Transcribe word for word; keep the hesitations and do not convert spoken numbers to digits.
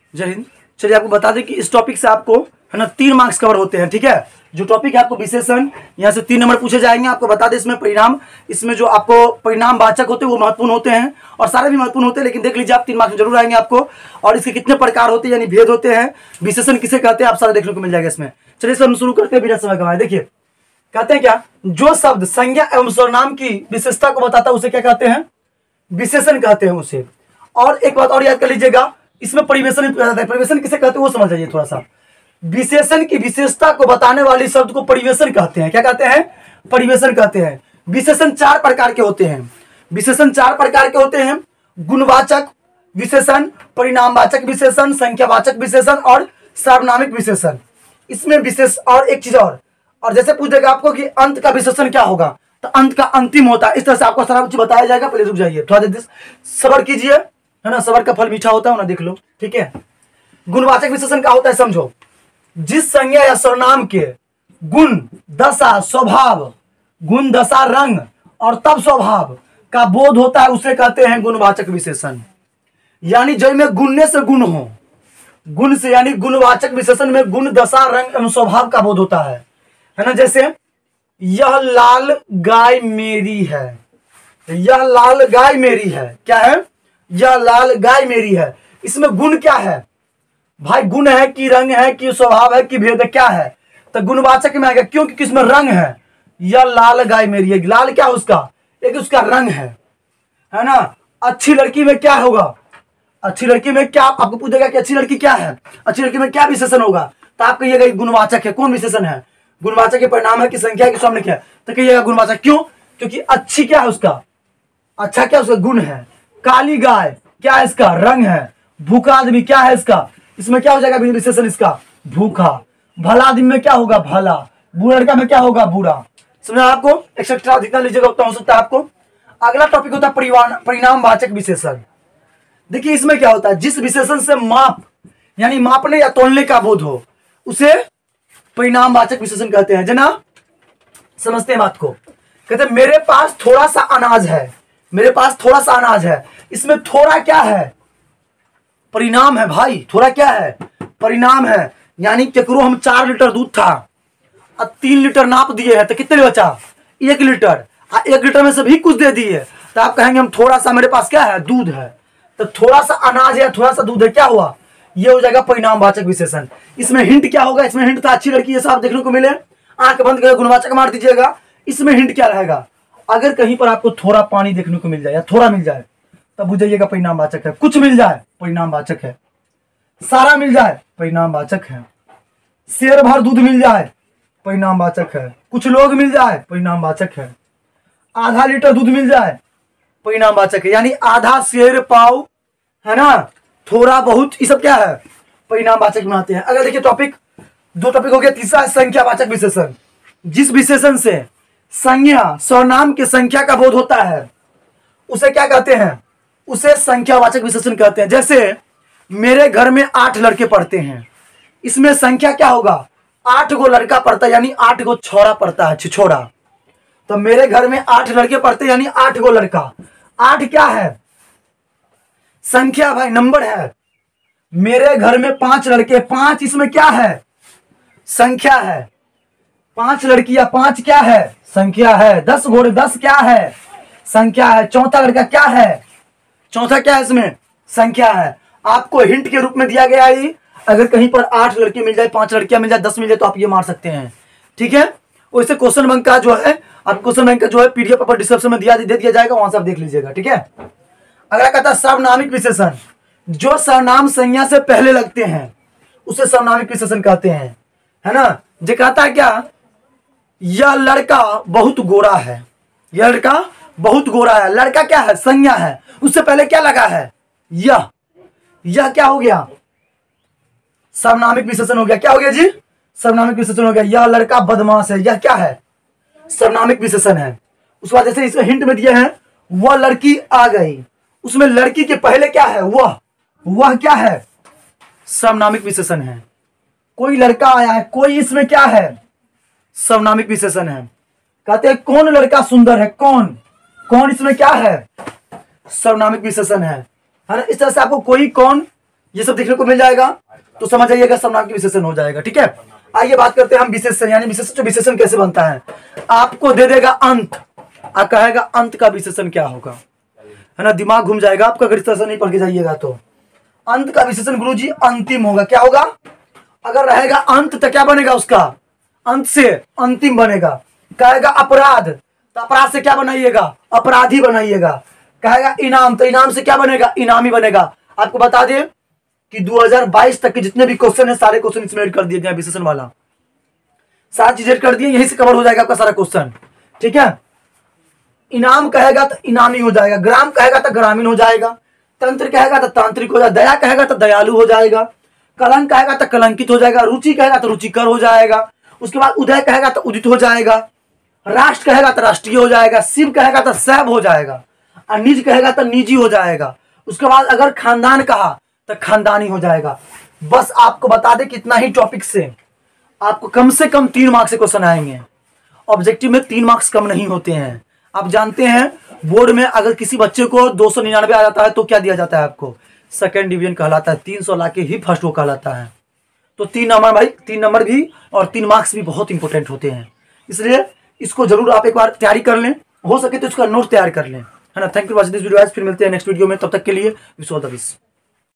जय हिंद। चलिए आपको बता दें कि इस टॉपिक से आपको है ना तीन मार्क्स कवर होते हैं। ठीक है, जो टॉपिक है आपको विशेषण, यहाँ से तीन नंबर पूछे जाएंगे। आपको बता दें इसमें परिणाम, इसमें जो आपको परिणाम वाचक होते हैं वो महत्वपूर्ण होते हैं और सारे भी महत्वपूर्ण होते हैं, लेकिन देख लीजिए आप तीन मार्क्स में जरूर आएंगे आपको। और इसके कितने प्रकार होते हैं यानी भेद होते हैं, विशेषण किसे कहते हैं, आप सारे देखने को मिल जाएगा इसमें। चलिए इसमें हम शुरू करते हैं बिना समय गवाए। देखिए कहते हैं क्या, जो शब्द संज्ञा एवं सर्वनाम की विशेषता को बताता है उसे क्या कहते हैं, विशेषण कहते हैं उसे। और एक बात और याद कर लीजिएगा, इसमें परिवेशन भी जाता है। परिवेशन किसे कहते हैं वो समझ जाइए थोड़ा सा। विशेषण की विशेषता को बताने वाले शब्द को परिवेशन कहते हैं। क्या कहते हैं, परिवेशन कहते हैं। विशेषण चार प्रकार के होते हैं। विशेषण चार प्रकार के होते हैं, गुणवाचक विशेषण, परिणामवाचक विशेषण, संख्यावाचक विशेषण और सार्वनामिक विशेषण। इसमें विशेष और एक चीज और और जैसे पूछ देगा आपको कि अंत का विशेषण क्या होगा, तो अंत का अंतिम होता है। इस तरह से आपको सारा कुछ बताया जाएगा। पहले रुक जाइए, थोड़ा देर सब्र कीजिए, है ना, सब्र का फल मीठा होता है ना, देख लो। ठीक है, गुणवाचक विशेषण क्या होता है समझो। जिस संज्ञा या सर्वनाम के गुण, दशा, स्वभाव, गुण, दशा, रंग और तब स्वभाव का बोध होता है उसे कहते हैं गुणवाचक विशेषण। यानी जब में गुणने से गुण हो, गुण से यानी गुणवाचक विशेषण में गुण, दशा, रंग एवं स्वभाव का बोध होता है, है ना। जैसे यह लाल गाय मेरी है, यह लाल गाय मेरी है, क्या है, यह लाल गाय मेरी है। इसमें गुण क्या है भाई, गुण है कि रंग है कि स्वभाव है कि भेद है, क्या है, तो गुणवाचक में आएगा। क्यों, क्योंकि इसमें रंग है। यह लाल गाय मेरी है, लाल क्या है उसका, एक उसका रंग है, है ना। अच्छी लड़की में क्या होगा, अच्छी लड़की में क्या, आपको पूछेगा कि अच्छी लड़की क्या है, अच्छी लड़की में क्या विशेषण होगा, तो आप कहिएगा गुणवाचक है। कौन विशेषण है, गुणवाचक के परिणाम है कि संख्या है कि सामने क्या है, तो कहिएगा गुणवाचक। क्यों, क्योंकि अच्छी क्या है उसका, अच्छा क्या उसका गुण है। काली गाय क्या है, इसका रंग है। भूखा आदमी क्या है इसका, इसमें क्या हो जाएगा विशेषण इसका, भूखा। भला आदमी में क्या होगा, भला। बुरा लड़का में क्या होगा, बुरा। समझा आपको, एक्सेट्रा जितना लीजिएगा उतना हो सकता है आपको। अगला टॉपिक होता है परिणामवाचक विशेषण। देखिए इसमें क्या होता है, जिस विशेषण से माप यानी मापने या तोलने का बोध हो उसे परिणामवाचक विशेषण कहते हैं। जना समझते हैं बात को। कहते हैं मेरे पास थोड़ा सा अनाज है, मेरे पास थोड़ा सा अनाज है। इसमें थोड़ा क्या है, परिणाम है भाई। थोड़ा क्या है, परिणाम है। यानी केकरो हम चार लीटर दूध था और तीन लीटर नाप दिए हैं, तो कितने बचा, एक लीटर। आ एक लीटर में से भी कुछ दे दिए, तो आप कहेंगे हम थोड़ा सा, मेरे पास क्या है, दूध है। तो थोड़ा सा अनाज है, थोड़ा सा दूध है, क्या हुआ, ये हो जाएगा परिणामवाचक विशेषण। इसमें हिंट क्या होगा, इसमें हिंट था अच्छी लड़की ये सब देखने को मिले, आंख बंद करके गुणवाचक मार दीजिएगा। इसमें हिंट क्या रहेगा, अगर कहीं पर आपको थोड़ा पानी देखने को मिल जाए या थोड़ा मिल जाए तब बुझाइएगा परिणामवाचक है। कुछ मिल जाए परिणामवाचक है, सारा मिल जाए परिणामवाचक है, शेर भर दूध मिल जाए परिणामवाचक है, कुछ लोग मिल जाए परिणामवाचक है, आधा लीटर दूध मिल जाए परिणामवाचक है। यानी आधा, शेर, पाव, है ना, थोड़ा बहुत, ये सब क्या है, परिणामवाचक में आते हैं। अगर देखिए टॉपिक, दो टॉपिक हो गया। तीसरा संख्यावाचक विशेषण। जिस विशेषण से संज्ञा सर्वनाम की संख्या का बोध होता है उसे क्या कहते हैं, उसे संख्यावाचक विशेषण कहते हैं। जैसे मेरे घर में आठ लड़के पढ़ते हैं, इसमें संख्या क्या होगा, आठ गो लड़का पढ़ता है यानी आठ गो छोरा पढ़ता है, छिछोरा। तो मेरे घर में आठ लड़के पढ़ते हैं यानी आठ गो लड़का। आठ क्या है, संख्या भाई, नंबर है। मेरे घर में पांच लड़के, पांच इसमें क्या है, संख्या है। पांच लड़कियां, पांच क्या है, संख्या है। दस घोड़े, दस क्या है, संख्या है। चौथा लड़का क्या है, चौथा क्या है, इसमें संख्या है। आपको हिंट के रूप में दिया गया है, अगर कहीं पर आठ लड़के मिल जाए, पांच लड़कियां मिल जाए, दस मिल जाए तो आप ये मार सकते हैं। ठीक है, वैसे क्वेश्चन बैंक का जो है, आप क्वेश्चन बैंक का जो है पीडीएफ पर डिस्क्रिप्शन में दिया दे दिया जाएगा, वहां से आप देख लीजिएगा। ठीक है, अगला कहता है सार्वनामिक विशेषण। जो सर्वनाम संज्ञा से पहले लगते हैं उसे सार्वनामिक विशेषण कहते हैं, है ना। जो कहता है क्या, यह लड़का बहुत गोरा है, यह लड़का बहुत गोरा है। लड़का क्या है, संज्ञा है, उससे पहले क्या लगा है, यह। यह क्या हो गया, सार्वनामिक विशेषण हो गया। क्या हो गया जी, सार्वनामिक विशेषण हो गया। यह लड़का बदमाश है, यह क्या है, सार्वनामिक विशेषण है। उसके बाद जैसे इसमें हिंट में दिए हैं, वह लड़की आ गई, उसमें लड़की के पहले क्या है, वह। वह क्या है, सार्वनामिक विशेषण है। कोई लड़का आया है, कोई इसमें क्या है, सार्वनामिक विशेषण है। कहते हैं कौन लड़का सुंदर है, कौन, कौन इसमें क्या है, सार्वनामिक विशेषण है, है ना। इस तरह से आपको कोई, कौन, ये सब देखने को मिल जाएगा, तो समझ जाइएगा सर्वनाम विशेषण हो जाएगा। ठीक है, आइए बात करते हैं हम विशेषण, यानी विशेषण जो विशेषण कैसे बनता है। आपको दे देगा अंत, आ कहेगा अंत का विशेषण क्या होगा, है ना, दिमाग घूम जाएगा आपका अगर इस तरह से नहीं पढ़ के जाइएगा तो। अंत का विशेषण गुरुजी अंतिम होगा, क्या होगा, अगर रहेगा अंत तो क्या बनेगा उसका, अंत से अंतिम बनेगा। कहेगा अपराध, तो अपराध से क्या बनाइएगा, अपराधी बनाइएगा। कहेगा इनाम, तो इनाम से क्या बनेगा, इनामी बनेगा। आपको बता दें कि दो हज़ार बाईस तक के जितने भी क्वेश्चन है सारे क्वेश्चन इसमें ऐड कर दिए गए, विशेषण वाला सारी चीजें ऐड कर दिए, यहीं से कवर हो जाएगा आपका सारा क्वेश्चन। ठीक है, इनाम कहेगा तो इनामी हो जाएगा, ग्राम कहेगा तो ग्रामीण हो जाएगा, तंत्र कहेगा तो तांत्रिक हो जाएगा, दया कहेगा तो दयालु हो जाएगा, कलंक कहेगा तो कलंकित हो जाएगा, रुचि कहेगा तो रुचिकर हो जाएगा, उसके बाद उदय कहेगा तो उदित हो जाएगा, राष्ट्र कहेगा तो राष्ट्रीय हो जाएगा, शिव कहेगा तो शैव हो जाएगा, और निज कहेगा तो निजी हो जाएगा। उसके बाद अगर खानदान कहा तो खानदानी हो जाएगा। बस आपको बता दें कितना ही टॉपिक से आपको कम से कम तीन मार्क्स से क्वेश्चन आएंगे। ऑब्जेक्टिव में तीन मार्क्स कम नहीं होते हैं। आप जानते हैं बोर्ड में अगर किसी बच्चे को दो सौ निन्यानवे आ जाता है तो क्या दिया जाता है आपको, सेकंड डिवीजन कहलाता है, तीन सौ लाके ही फर्स्ट वो कहलाता है। तो तीन नंबर भाई, तीन नंबर भी और तीन मार्क्स भी बहुत इंपॉर्टेंट होते हैं, इसलिए इसको जरूर आप एक बार तैयारी कर लें, हो सके तो इसका नोट तैयार कर लें, है ना। Thank you for watching this video, फिर मिलते हैं नेक्स्ट वीडियो में, तब तक के लिए विश ऑल द बेस्ट।